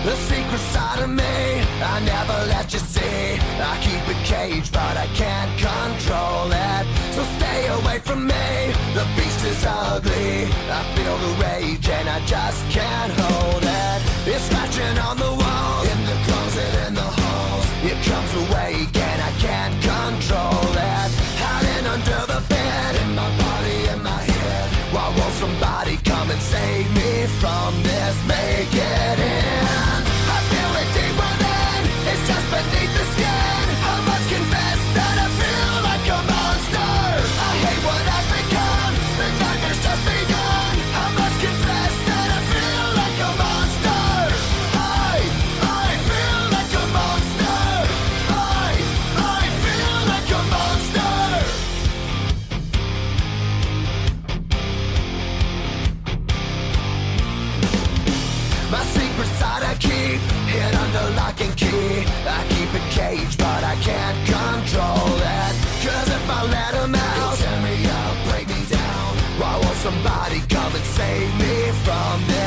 The secret side of me, I never let you see. I keep it caged, but I can't control it. So stay away from me, the beast is ugly. I feel the rage and I just can't hold it. It's scratching on the walls, in the closet, in the halls. It comes awake and I can't control it. Hiding under the bed, in my body, in my head. Why won't somebody come and save me from this? Make it end. I feel it deep within, it's just beneath the skin. I must confess that I feel like a monster. I hate what I've become, the nightmare's just begun. I must confess that I feel like a monster. I feel like a monster. I feel like a monster. My secret side I keep hid under lock and key. I keep it caged, but I can't control it. Cause if I let him out, he'll tear me up, break me down. Why won't somebody come and save me from this?